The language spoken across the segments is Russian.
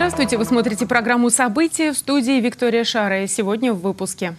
Здравствуйте, вы смотрите программу «События», в студии Виктория Шара. Сегодня в выпуске.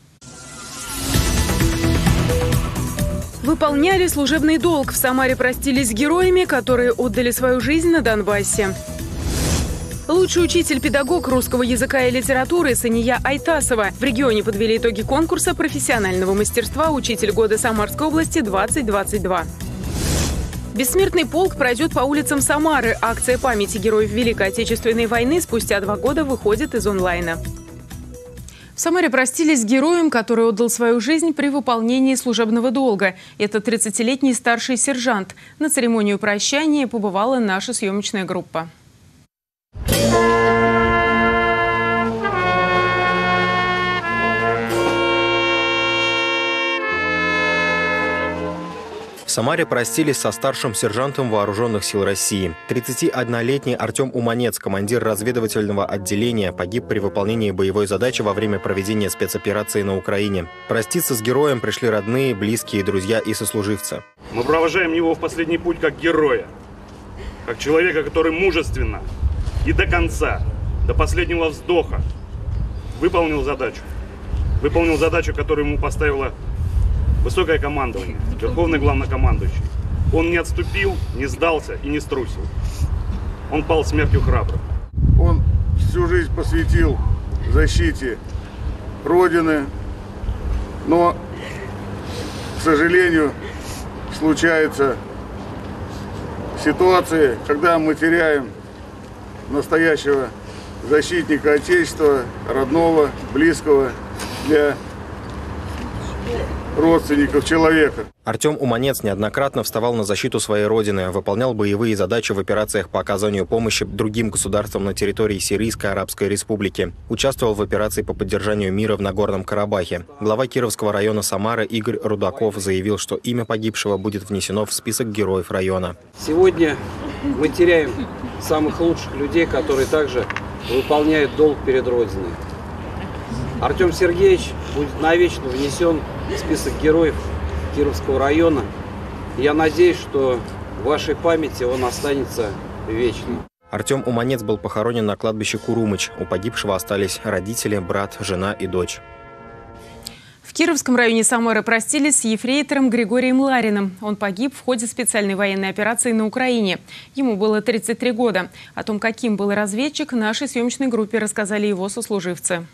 Выполняли служебный долг. В Самаре простились с героями, которые отдали свою жизнь на Донбассе. Лучший учитель-педагог русского языка и литературы Сания Айтасова. В регионе подвели итоги конкурса профессионального мастерства «Учитель года Самарской области 2022». Бессмертный полк пройдет по улицам Самары. Акция памяти героев Великой Отечественной войны спустя 2 года выходит из онлайна. В Самаре простились с героем, который отдал свою жизнь при выполнении служебного долга. Это 30-летний старший сержант. На церемонию прощания побывала наша съемочная группа. В Самаре простились со старшим сержантом Вооруженных сил России. 31-летний Артем Уманец, командир разведывательного отделения, погиб при выполнении боевой задачи во время проведения спецоперации на Украине. Проститься с героем пришли родные, близкие, друзья и сослуживцы. Мы провожаем его в последний путь как героя, как человека, который мужественно и до конца, до последнего вздоха выполнил задачу. Выполнил задачу, которую ему поставила высокое командование, верховный главнокомандующий. Он не отступил, не сдался и не струсил. Он пал смертью храбрых. Он всю жизнь посвятил защите Родины, но, к сожалению, случаются ситуации, когда мы теряем настоящего защитника Отечества, родного, близкого для родственников человека. Артем Уманец неоднократно вставал на защиту своей родины, выполнял боевые задачи в операциях по оказанию помощи другим государствам на территории Сирийской Арабской Республики. Участвовал в операции по поддержанию мира в Нагорном Карабахе. Глава Кировского района Самары Игорь Рудаков заявил, что имя погибшего будет внесено в список героев района. Сегодня мы теряем самых лучших людей, которые также выполняют долг перед Родиной. Артем Сергеевич будет навечно внесен в список героев Кировского района. Я надеюсь, что в вашей памяти он останется вечным. Артем Уманец был похоронен на кладбище Курумыч. У погибшего остались родители, брат, жена и дочь. В Кировском районе Самары простились с ефрейтором Григорием Лариным. Он погиб в ходе специальной военной операции на Украине. Ему было 33 года. О том, каким был разведчик, нашей съемочной группе рассказали его сослуживцы.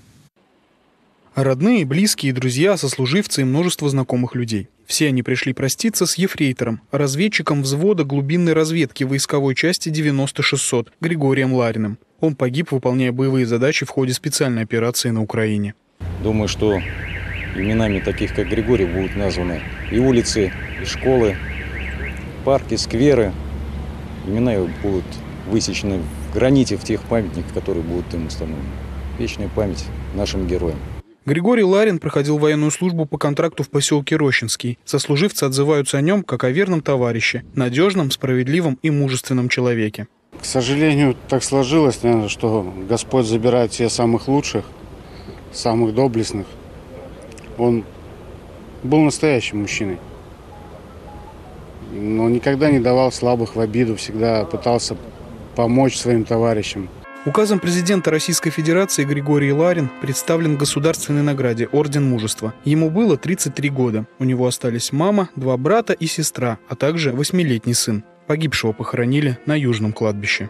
Родные, близкие, друзья, сослуживцы и множество знакомых людей. Все они пришли проститься с ефрейтором, разведчиком взвода глубинной разведки войсковой части 90-600 Григорием Лариным. Он погиб, выполняя боевые задачи в ходе специальной операции на Украине. Думаю, что именами таких, как Григорий, будут названы и улицы, и школы, парки, скверы. Имена его будут высечены в граните, в тех памятниках, которые будут им установлены. Вечная память нашим героям. Григорий Ларин проходил военную службу по контракту в поселке Рощинский. Сослуживцы отзываются о нем как о верном товарище, надежном, справедливом и мужественном человеке. К сожалению, так сложилось, наверное, что Господь забирает всех самых лучших, самых доблестных. Он был настоящим мужчиной, но никогда не давал слабых в обиду, всегда пытался помочь своим товарищам. Указом президента Российской Федерации Григорий Ларин представлен к государственной награде Орден Мужества. Ему было 33 года. У него остались мама, 2 брата и сестра, а также 8-летний сын. Погибшего похоронили на Южном кладбище.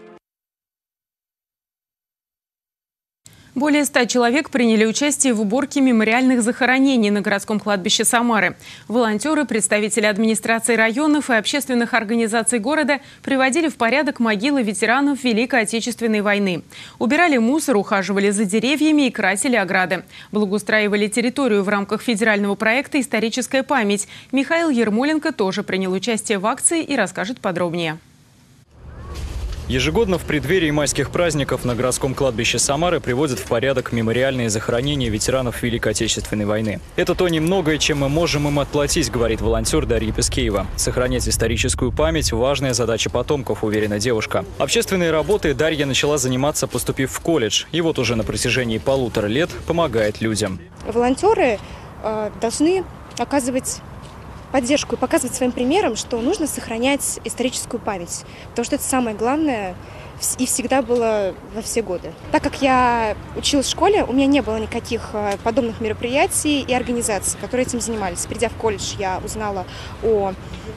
Более 100 человек приняли участие в уборке мемориальных захоронений на городском кладбище Самары. Волонтеры, представители администрации районов и общественных организаций города приводили в порядок могилы ветеранов Великой Отечественной войны. Убирали мусор, ухаживали за деревьями и красили ограды. Благоустраивали территорию в рамках федерального проекта «Историческая память». Михаил Ермоленко тоже принял участие в акции и расскажет подробнее. Ежегодно в преддверии майских праздников на городском кладбище Самары приводят в порядок мемориальные захоронения ветеранов Великой Отечественной войны. Это то немногое, чем мы можем им отплатить, говорит волонтер Дарья Пескеева. Сохранять историческую память – важная задача потомков, уверена девушка. Общественной работой Дарья начала заниматься, поступив в колледж. И вот уже на протяжении 1,5 лет помогает людям. Волонтеры должны оказывать поддержку и показывать своим примером, что нужно сохранять историческую память. Потому что это самое главное и всегда было во все годы. Так как я училась в школе, у меня не было никаких подобных мероприятий и организаций, которые этим занимались. Придя в колледж, я узнала о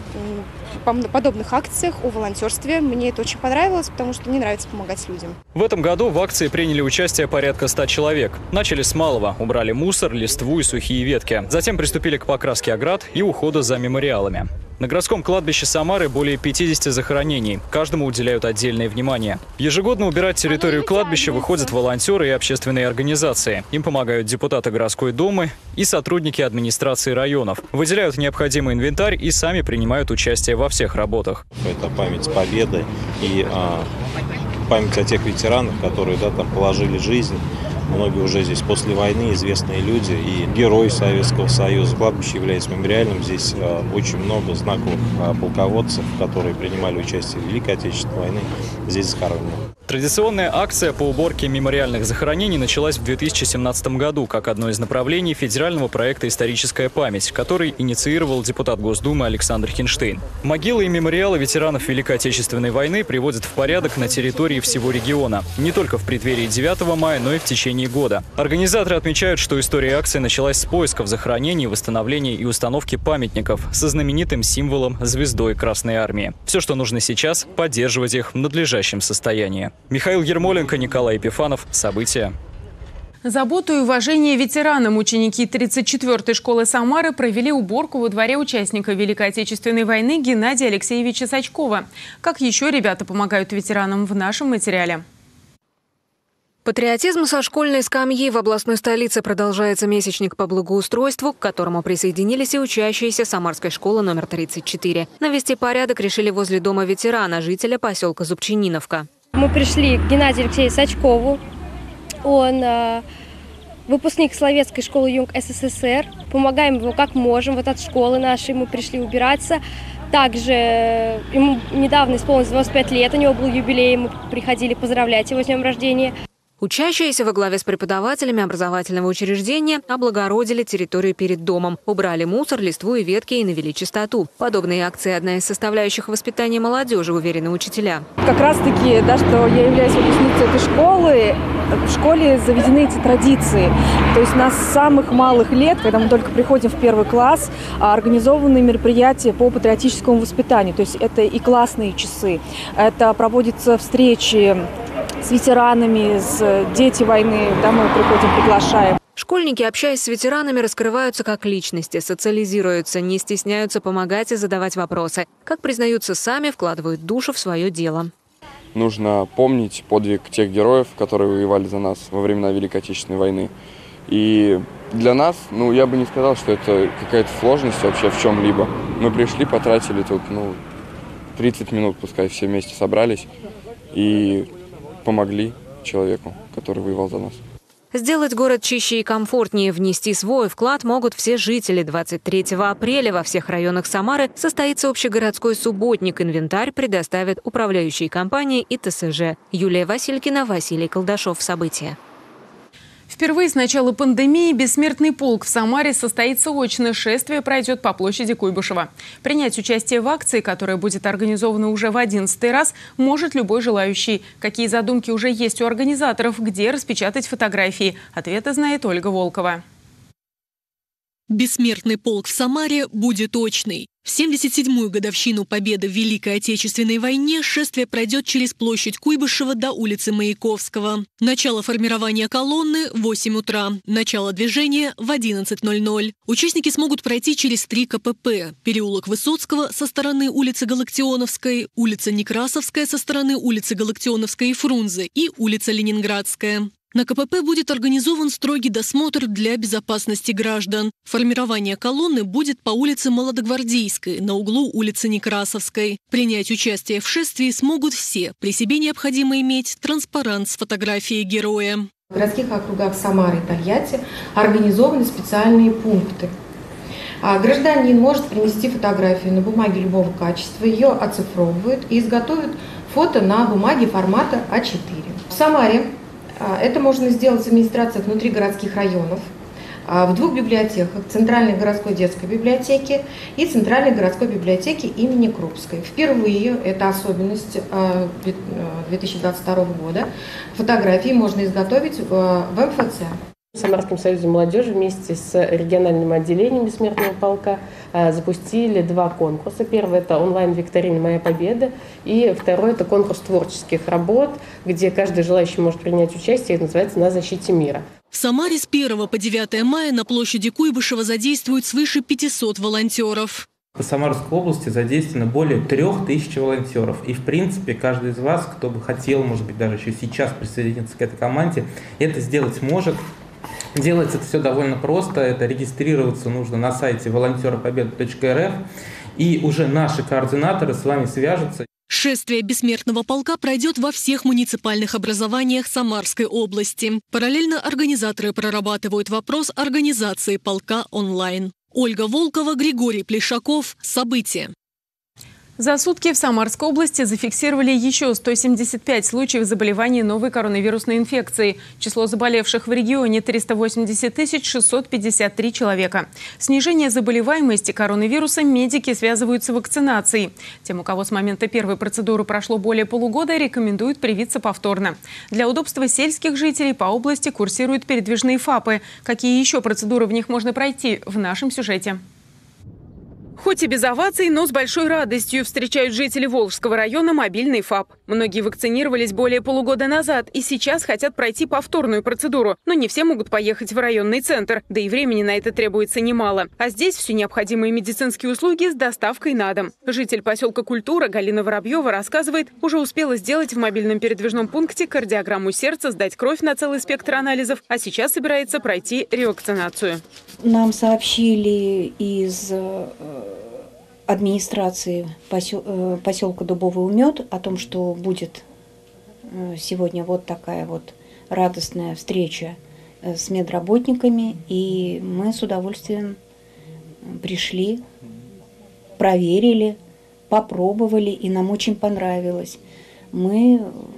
подобных акциях, о волонтерстве. Мне это очень понравилось, потому что мне нравится помогать людям. В этом году в акции приняли участие порядка 100 человек. Начали с малого. Убрали мусор, листву и сухие ветки. Затем приступили к покраске оград и уходу за мемориалами. На городском кладбище Самары более 50 захоронений. Каждому уделяют отдельное внимание. Ежегодно убирать территорию кладбища выходят волонтеры и общественные организации. Им помогают депутаты городской думы и сотрудники администрации районов. Выделяют необходимый инвентарь и сами принимают участие во всех работах. Это память победы и память о тех ветеранах, которые там положили жизнь. Многие уже здесь после войны известные люди и герои Советского Союза. Кладбище является мемориальным. Здесь очень много знаковых полководцев, которые принимали участие в Великой Отечественной войне, здесь захоронены. Традиционная акция по уборке мемориальных захоронений началась в 2017 году как одно из направлений федерального проекта «Историческая память», который инициировал депутат Госдумы Александр Хинштейн. Могилы и мемориалы ветеранов Великой Отечественной войны приводят в порядок на территории всего региона. Не только в преддверии 9 мая, но и в течение года. Организаторы отмечают, что история акции началась с поисков захоронений, восстановления и установки памятников со знаменитым символом звездой Красной Армии. Все, что нужно сейчас – поддерживать их в надлежащем состоянии. Михаил Ермоленко, Николай Епифанов. События. Заботу и уважение ветеранам ученики 34-й школы Самары провели уборку во дворе участника Великой Отечественной войны Геннадия Алексеевича Сачкова. Как еще ребята помогают ветеранам в нашем материале? Патриотизм со школьной скамьи. В областной столице продолжается месячник по благоустройству, к которому присоединились и учащиеся Самарской школы номер 34. Навести порядок решили возле дома ветерана, жителя поселка Зубчининовка. Мы пришли к Геннадию Алексеевичу Сачкову. Он выпускник Словецкой школы Юнг СССР. Помогаем его как можем. Вот от школы нашей мы пришли убираться. Также ему недавно исполнилось 95 лет, у него был юбилей, мы приходили поздравлять его с днем рождения. Учащиеся во главе с преподавателями образовательного учреждения облагородили территорию перед домом, убрали мусор, листву и ветки и навели чистоту. Подобные акции – одна из составляющих воспитания молодежи, уверены учителя. Как раз-таки, что я являюсь выпускницей этой школы, в школе заведены эти традиции. То есть нас с самых малых лет, когда мы только приходим в первый класс, организованы мероприятия по патриотическому воспитанию. То есть это и классные часы, это проводятся встречи с ветеранами, с дети войны, мы приходим, приглашаем. Школьники, общаясь с ветеранами, раскрываются как личности, социализируются, не стесняются помогать и задавать вопросы. Как признаются сами, вкладывают душу в свое дело. Нужно помнить подвиг тех героев, которые воевали за нас во времена Великой Отечественной войны. И для нас, я бы не сказал, что это какая-то сложность вообще в чем-либо. Мы пришли, потратили тут, 30 минут, пускай все вместе собрались и помогли человеку, который воевал за нас. Сделать город чище и комфортнее, внести свой вклад могут все жители. 23 апреля во всех районах Самары состоится общегородской субботник. Инвентарь предоставят управляющие компании и ТСЖ. Юлия Василькина, Василий Колдашов. События. Впервые с начала пандемии бессмертный полк в Самаре состоится очно. Шествие пройдет по площади Куйбышева. Принять участие в акции, которая будет организована уже в 11-й раз, может любой желающий. Какие задумки уже есть у организаторов, где распечатать фотографии? Ответы знает Ольга Волкова. Бессмертный полк в Самаре будет очный. В 77-ю годовщину победы в Великой Отечественной войне шествие пройдет через площадь Куйбышева до улицы Маяковского. Начало формирования колонны – в 8 утра. Начало движения – в 11:00. Участники смогут пройти через 3 КПП. Переулок Высоцкого со стороны улицы Галактионовской, улица Некрасовская со стороны улицы Галактионовской и Фрунзе и улица Ленинградская. На КПП будет организован строгий досмотр для безопасности граждан. Формирование колонны будет по улице Молодогвардейской, на углу улицы Некрасовской. Принять участие в шествии смогут все. При себе необходимо иметь транспарант с фотографией героя. В городских округах Самары и Тольятти организованы специальные пункты. Гражданин может принести фотографию на бумаге любого качества, ее оцифровывают и изготовят фото на бумаге формата А4. В Самаре это можно сделать в администрациях внутри городских районов, в 2 библиотеках: Центральной городской детской библиотеки и Центральной городской библиотеки имени Крупской. Впервые, это особенность 2022 года, фотографии можно изготовить в МФЦ. В Самарском союзе молодежи вместе с региональным отделением Бессмертного полка запустили 2 конкурса. Первый – это онлайн-викторина «Моя победа», и второй – это конкурс творческих работ, где каждый желающий может принять участие, это называется «На защите мира». В Самаре с 1 по 9 мая на площади Куйбышева задействуют свыше 500 волонтеров. По Самарской области задействовано более 3000 волонтеров. И, в принципе, каждый из вас, кто бы хотел, может быть, даже еще сейчас присоединиться к этой команде, это сделать может. Делается это все довольно просто. Это регистрироваться нужно на сайте волонтеропобеда.рф. И уже наши координаторы с вами свяжутся. Шествие Бессмертного полка пройдет во всех муниципальных образованиях Самарской области. Параллельно организаторы прорабатывают вопрос организации полка онлайн. Ольга Волкова, Григорий Плешаков. События. За сутки в Самарской области зафиксировали еще 175 случаев заболевания новой коронавирусной инфекцией. Число заболевших в регионе – 380 653 человека. Снижение заболеваемости коронавирусом медики связывают с вакцинацией. Тем, у кого с момента первой процедуры прошло более полугода, рекомендуют привиться повторно. Для удобства сельских жителей по области курсируют передвижные ФАПы. Какие еще процедуры в них можно пройти, в нашем сюжете. Хоть и без оваций, но с большой радостью встречают жители Волжского района мобильный ФАП. Многие вакцинировались более полугода назад и сейчас хотят пройти повторную процедуру. Но не все могут поехать в районный центр, да и времени на это требуется немало. А здесь все необходимые медицинские услуги с доставкой на дом. Житель поселка Культура Галина Воробьева рассказывает, уже успела сделать в мобильном передвижном пункте кардиограмму сердца, сдать кровь на целый спектр анализов, а сейчас собирается пройти ревакцинацию. Нам сообщили из администрации поселка Дубовый Умет о том, что будет сегодня вот такая вот радостная встреча с медработниками, и мы с удовольствием пришли, проверили, попробовали, и нам очень понравилось. Мы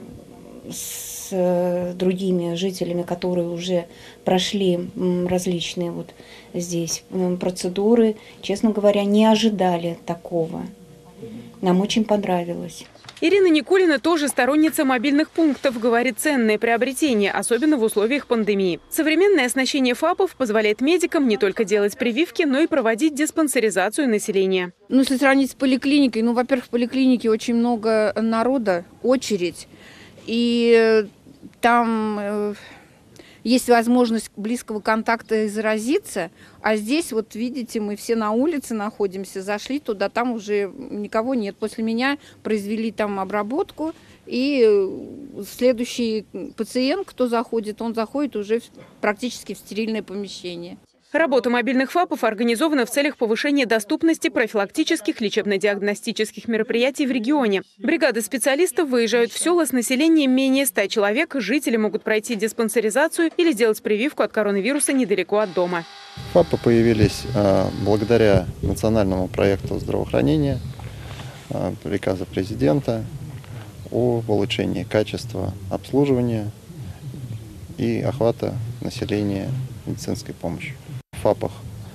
с другими жителями, которые уже прошли различные вот здесь процедуры, честно говоря, не ожидали такого. Нам очень понравилось. Ирина Никулина тоже сторонница мобильных пунктов. Говорит, ценное приобретение, особенно в условиях пандемии. Современное оснащение ФАПов позволяет медикам не только делать прививки, но и проводить диспансеризацию населения. Если сравнить с поликлиникой, во-первых, в поликлинике очень много народа, очередь. И там есть возможность близкого контакта и заразиться. А здесь, вот видите, мы все на улице находимся, зашли туда, там уже никого нет. После меня произвели там обработку, и следующий пациент, кто заходит, он заходит уже практически в стерильное помещение. Работа мобильных ФАПов организована в целях повышения доступности профилактических лечебно-диагностических мероприятий в регионе. Бригады специалистов выезжают в села с населением менее 100 человек. Жители могут пройти диспансеризацию или сделать прививку от коронавируса недалеко от дома. ФАПы появились благодаря национальному проекту здравоохранения, приказа президента о улучшении качества обслуживания и охвата населения медицинской помощью. В ФАПах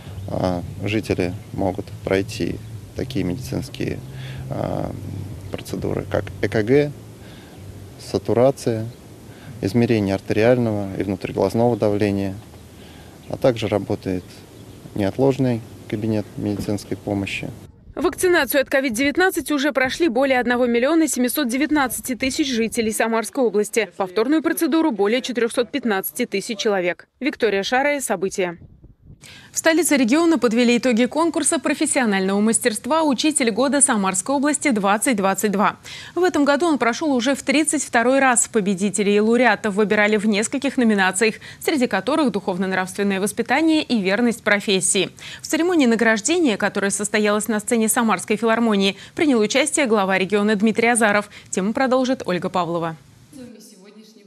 жители могут пройти такие медицинские процедуры, как ЭКГ, сатурация, измерение артериального и внутриглазного давления, а также работает неотложный кабинет медицинской помощи. Вакцинацию от COVID-19 уже прошли более 1 719 000 жителей Самарской области. Повторную процедуру более 415 000 человек. Виктория Шарая. События. В столице региона подвели итоги конкурса профессионального мастерства «Учитель года Самарской области-2022». В этом году он прошел уже в 32-й раз. Победителей и лауреатов выбирали в нескольких номинациях, среди которых духовно-нравственное воспитание и верность профессии. В церемонии награждения, которая состоялась на сцене Самарской филармонии, принял участие глава региона Дмитрий Азаров. Тему продолжит Ольга Павлова.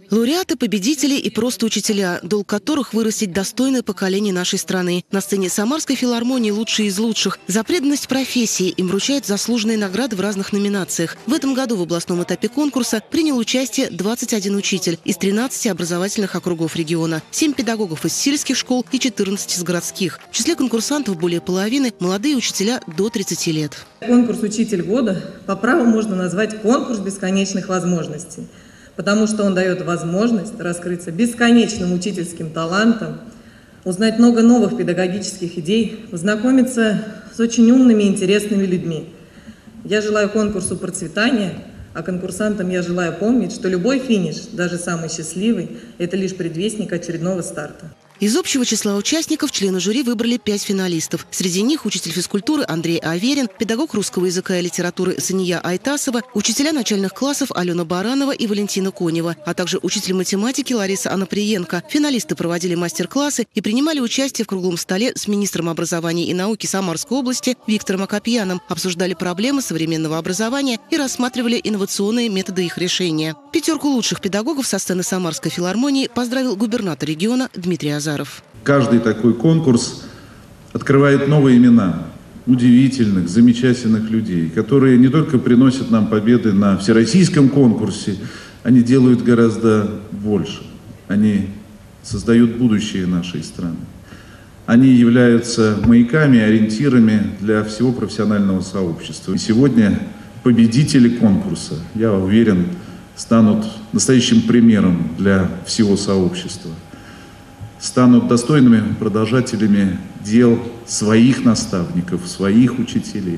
Лауреаты, победители и просто учителя, долг которых вырастить достойное поколение нашей страны. На сцене Самарской филармонии лучшие из лучших. За преданность профессии им вручают заслуженные награды в разных номинациях. В этом году в областном этапе конкурса принял участие 21 учитель из 13 образовательных округов региона, 7 педагогов из сельских школ и 14 из городских. В числе конкурсантов более половины – молодые учителя до 30 лет. Конкурс «Учитель года» по праву можно назвать конкурс бесконечных возможностей, потому что он дает возможность раскрыться бесконечным учительским талантом, узнать много новых педагогических идей, познакомиться с очень умными и интересными людьми. Я желаю конкурсу процветания, а конкурсантам я желаю помнить, что любой финиш, даже самый счастливый, это лишь предвестник очередного старта. Из общего числа участников члены жюри выбрали 5 финалистов. Среди них учитель физкультуры Андрей Аверин, педагог русского языка и литературы Сания Айтасова, учителя начальных классов Алена Баранова и Валентина Конева, а также учитель математики Лариса Анаприенко. Финалисты проводили мастер-классы и принимали участие в круглом столе с министром образования и науки Самарской области Виктором Акопьяном, обсуждали проблемы современного образования и рассматривали инновационные методы их решения. 5 лучших педагогов со сцены Самарской филармонии поздравил губернатор региона Дмитрий Азаров. Каждый такой конкурс открывает новые имена удивительных, замечательных людей, которые не только приносят нам победы на всероссийском конкурсе, они делают гораздо больше. Они создают будущее нашей страны. Они являются маяками, ориентирами для всего профессионального сообщества. И сегодня победители конкурса, я уверен, станут настоящим примером для всего сообщества. Станут достойными продолжателями дел своих наставников, своих учителей.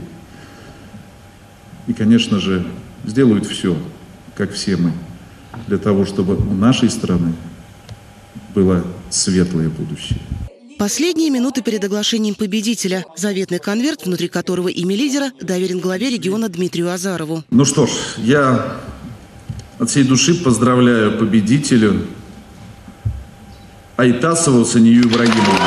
И, конечно же, сделают все, как все мы, для того, чтобы у нашей страны было светлое будущее. Последние минуты перед оглашением победителя. Заветный конверт, внутри которого имя лидера, доверен главе региона Дмитрию Азарову. Ну что ж, я от всей души поздравляю победителя Айтасову Санию Ибрагимовну.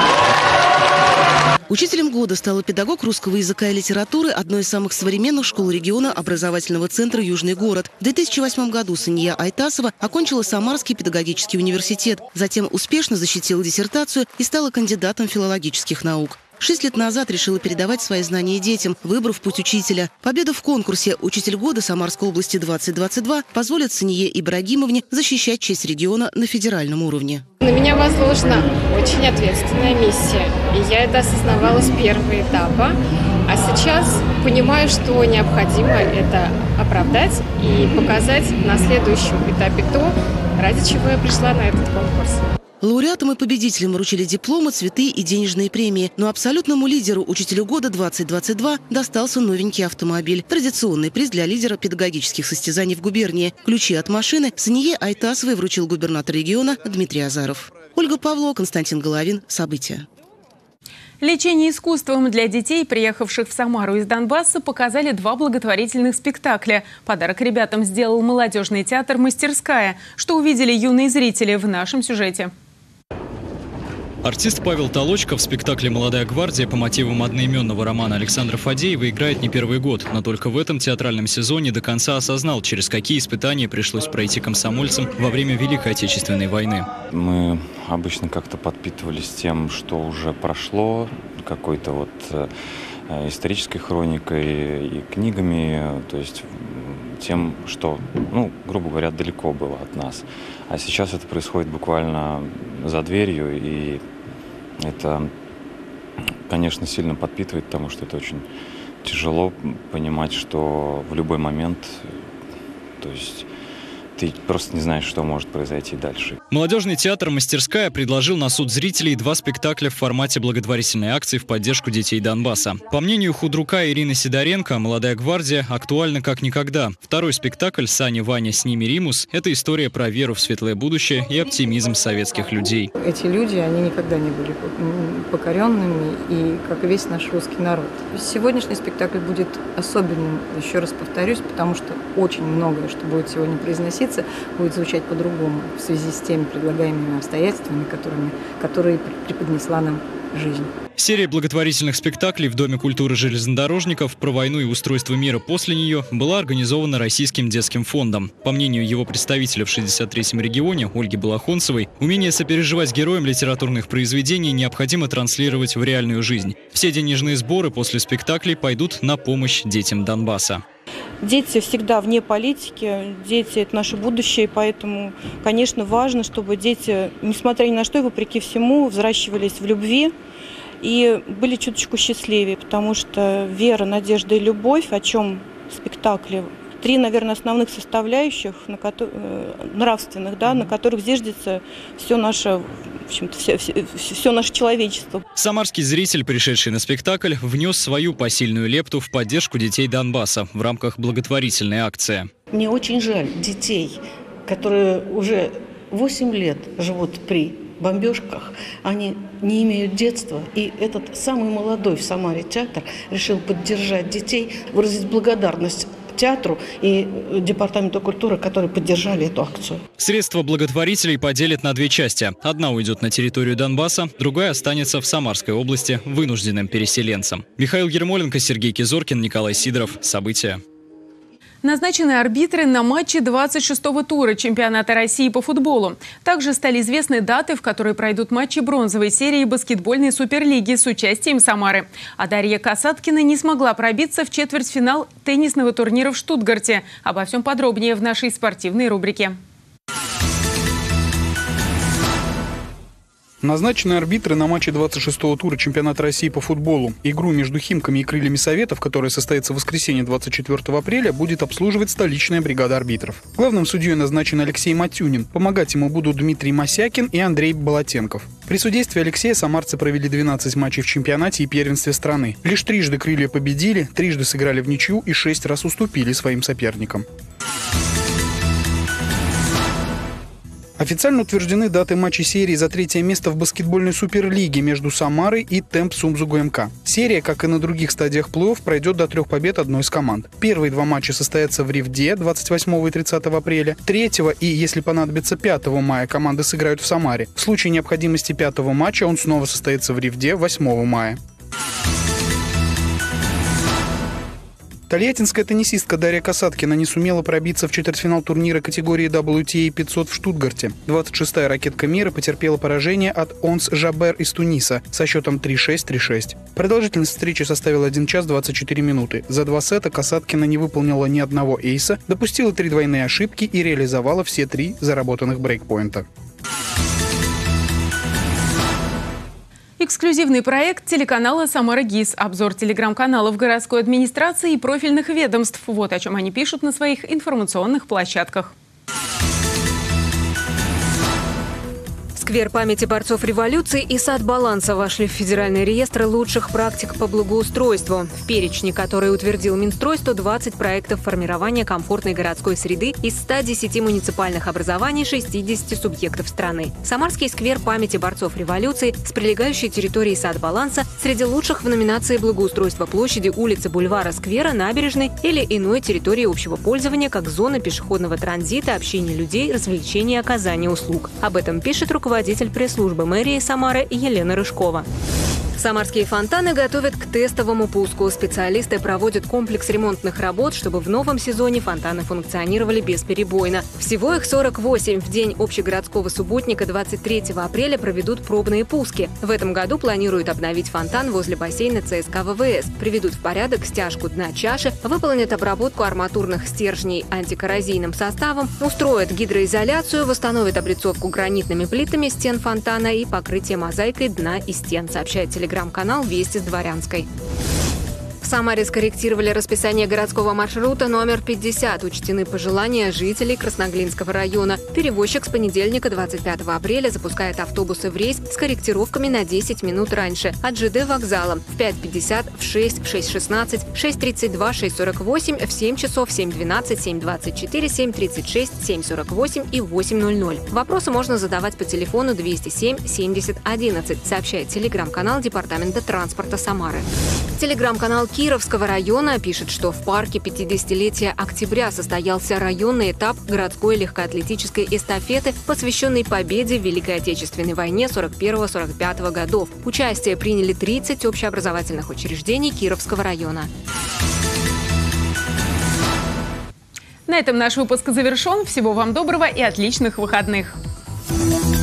Учителем года стала педагог русского языка и литературы одной из самых современных школ региона образовательного центра «Южный город». В 2008 году Сания Айтасова окончила Самарский педагогический университет, затем успешно защитила диссертацию и стала кандидатом филологических наук. 6 лет назад решила передавать свои знания детям, выбрав путь учителя. Победа в конкурсе «Учитель года Самарской области 2022» позволит Сание Ибрагимовне защищать честь региона на федеральном уровне. На меня возложена очень ответственная миссия, и я это осознавала с первого этапа. А сейчас понимаю, что необходимо это оправдать и показать на следующем этапе то, ради чего я пришла на этот конкурс. Лауреатам и победителям вручили дипломы, цветы и денежные премии. Но абсолютному лидеру «Учителю года 2022» достался новенький автомобиль. Традиционный приз для лидера педагогических состязаний в губернии. Ключи от машины Сание Айтасовой вручил губернатор региона Дмитрий Азаров. Ольга Павлова, Константин Головин. События. Лечение искусством для детей, приехавших в Самару из Донбасса, показали 2 благотворительных спектакля. Подарок ребятам сделал молодежный театр «Мастерская», что увидели юные зрители в нашем сюжете. Артист Павел Толочко в спектакле «Молодая гвардия» по мотивам одноименного романа Александра Фадеева играет не первый год. Но только в этом театральном сезоне до конца осознал, через какие испытания пришлось пройти комсомольцам во время Великой Отечественной войны. Мы обычно как-то подпитывались тем, что уже прошло, какой-то вот исторической хроникой и книгами, то есть тем, что, грубо говоря, далеко было от нас. А сейчас это происходит буквально за дверью, и это, конечно, сильно подпитывает, потому что это очень тяжело понимать, что в любой момент, то есть ты просто не знаешь, что может произойти дальше. Молодежный театр «Мастерская» предложил на суд зрителей 2 спектакля в формате благотворительной акции в поддержку детей Донбасса. По мнению худрука Ирины Сидоренко, «Молодая гвардия» актуальна как никогда. Второй спектакль «Саня, Ваня, с ними Римус» – это история про веру в светлое будущее и оптимизм советских людей. Эти люди, они никогда не были покоренными, и как и весь наш русский народ. Сегодняшний спектакль будет особенным, еще раз повторюсь, потому что очень многое, что будет сегодня произноситься, будет звучать по-другому в связи с теми предлагаемыми обстоятельствами, которые преподнесла нам жизнь. Серия благотворительных спектаклей в Доме культуры железнодорожников про войну и устройство мира после нее была организована Российским детским фондом. По мнению его представителя в 63-м регионе Ольги Балахонцевой, умение сопереживать героям литературных произведений необходимо транслировать в реальную жизнь. Все денежные сборы после спектаклей пойдут на помощь детям Донбасса. Дети всегда вне политики, дети – это наше будущее, поэтому, конечно, важно, чтобы дети, несмотря ни на что и вопреки всему, взращивались в любви и были чуточку счастливее, потому что вера, надежда и любовь, о чем спектакли, три, наверное, основных составляющих, нравственных, да, на которых зиждется все наше, в общем-то, все наше человечество. Самарский зритель, пришедший на спектакль, внес свою посильную лепту в поддержку детей Донбасса в рамках благотворительной акции. Мне очень жаль детей, которые уже 8 лет живут при бомбежках, они не имеют детства. И этот самый молодой в Самаре театр решил поддержать детей, выразить благодарность театру и Департаменту культуры, которые поддержали эту акцию. Средства благотворителей поделят на две части. Одна уйдет на территорию Донбасса, другая останется в Самарской области вынужденным переселенцам. Михаил Ермоленко, Сергей Кизоркин, Николай Сидоров. События. Назначены арбитры на матче 26-го тура чемпионата России по футболу. Также стали известны даты, в которые пройдут матчи бронзовой серии баскетбольной суперлиги с участием Самары. А Дарья Касаткина не смогла пробиться в четвертьфинал теннисного турнира в Штутгарте. Обо всем подробнее в нашей спортивной рубрике. Назначены арбитры на матче 26-го тура чемпионата России по футболу. Игру между Химками и Крыльями Советов, которая состоится в воскресенье 24 апреля, будет обслуживать столичная бригада арбитров. Главным судьей назначен Алексей Матюнин. Помогать ему будут Дмитрий Мосякин и Андрей Болотенков. При судействе Алексея самарцы провели 12 матчей в чемпионате и первенстве страны. Лишь трижды Крылья победили, трижды сыграли в ничью и 6 раз уступили своим соперникам. Официально утверждены даты матчей серии за третье место в баскетбольной суперлиге между Самарой и Темп Сумзу ГМК. Серия, как и на других стадиях плей-офф, пройдет до 3 побед одной из команд. Первые два матча состоятся в Ревде 28 и 30 апреля. 3 и, если понадобится, 5 мая команды сыграют в Самаре. В случае необходимости 5 матча он снова состоится в Ревде 8 мая. Тольяттинская теннисистка Дарья Касаткина не сумела пробиться в четвертьфинал турнира категории WTA 500 в Штутгарте. 26-я ракетка мира потерпела поражение от Онс Жабер из Туниса со счетом 3-6, 3-6. Продолжительность встречи составила 1 час 24 минуты. За 2 сета Касаткина не выполнила ни одного эйса, допустила 3 двойные ошибки и реализовала все 3 заработанных брейкпоинта. Эксклюзивный проект телеканала «Самара ГИС». Обзор телеграм-каналов городской администрации и профильных ведомств. Вот о чем они пишут на своих информационных площадках. Сквер памяти борцов революции и сад Баланса вошли в федеральный реестр лучших практик по благоустройству. В перечне, который утвердил Минстрой, 120 проектов формирования комфортной городской среды из 110 муниципальных образований 60 субъектов страны. Самарский сквер памяти борцов революции с прилегающей территорией сад Баланса среди лучших в номинации благоустройства площади, улицы, бульвара, сквера, набережной или иной территории общего пользования как зона пешеходного транзита, общения людей, развлечений и оказания услуг. Об этом пишет руководитель пресс-службы мэрии Самары Елена Рыжкова. Самарские фонтаны готовят к тестовому пуску. Специалисты проводят комплекс ремонтных работ, чтобы в новом сезоне фонтаны функционировали бесперебойно. Всего их 48. В день общегородского субботника 23 апреля проведут пробные пуски. В этом году планируют обновить фонтан возле бассейна ЦСКА ВВС, приведут в порядок стяжку дна чаши, выполнят обработку арматурных стержней антикоррозийным составом, устроят гидроизоляцию, восстановят облицовку гранитными плитами стен фонтана и покрытие мозаикой дна и стен, сообщает телеграм-канал «Вести с Дворянской». В Самаре скорректировали расписание городского маршрута номер 50. Учтены пожелания жителей Красноглинского района. Перевозчик с понедельника 25 апреля запускает автобусы в рейс с корректировками на 10 минут раньше. От ЖД вокзала в 5:50, в 6, в 6:16, 6:32, 6:48, в 7 часов, 7:12, 7:24, 7:36, 7:48 и 8:00. Вопросы можно задавать по телефону 207 70 11, сообщает телеграм-канал Департамента транспорта Самары. Телеграм-канал Кировского района пишет, что в парке 50-летия октября состоялся районный этап городской легкоатлетической эстафеты, посвященный победе в Великой Отечественной войне 41-45 годов. Участие приняли 30 общеобразовательных учреждений Кировского района. На этом наш выпуск завершен. Всего вам доброго и отличных выходных.